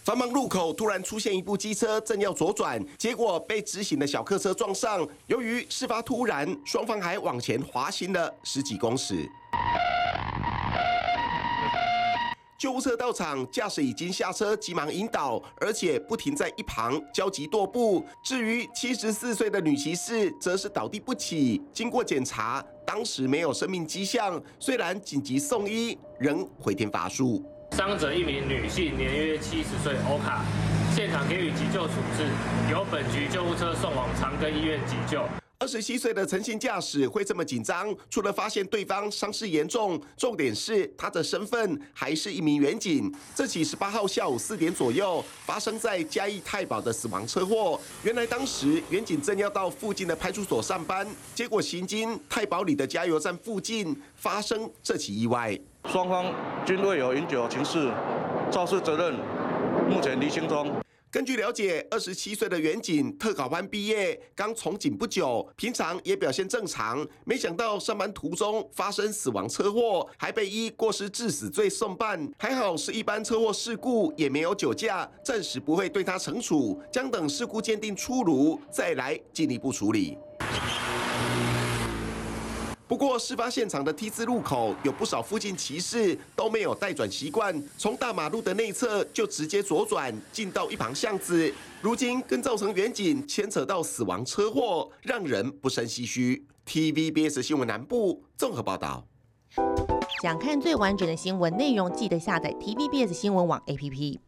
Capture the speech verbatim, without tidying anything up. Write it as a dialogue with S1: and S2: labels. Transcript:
S1: 繁忙路口突然出现一部机车，正要左转，结果被直行的小客车撞上。由于事发突然，双方还往前滑行了十几公尺。救护车到场，驾驶已经下车，急忙引导，而且不停在一旁焦急踱步。至于七十四岁的女骑士，则是倒地不起。经过检查，当时没有生命迹象，虽然紧急送医，仍回天乏术。
S2: 伤者一名女性，年约七十岁，欧卡，现场给予急救处置，由本局救护车送往长庚医院急救。
S1: 二十七岁的陈姓驾驶会这么紧张，除了发现对方伤势严重，重点是他的身份还是一名员警。这起十八号下午四点左右发生在嘉义太保的死亡车祸，原来当时员警正要到附近的派出所上班，结果行经太保里的加油站附近发生这起意外。
S3: 双方均未有饮酒情事，肇事责任目前厘清中。
S1: 根据了解，二十七岁的员警特考班毕业，刚从警不久，平常也表现正常。没想到上班途中发生死亡车祸，还被依过失致死罪送办。还好是一般车祸事故，也没有酒驾，暂时不会对他惩处，将等事故鉴定出炉再来进一步处理。不过，事发现场的 T 字路口有不少附近骑士都没有待转习惯，从大马路的内侧就直接左转进到一旁巷子，如今更造成远景牵扯到死亡车祸，让人不胜唏嘘。T V B S 新闻南部综合报道。
S4: 想看最完整的新闻内容，记得下载 T V B S 新闻网 A P P。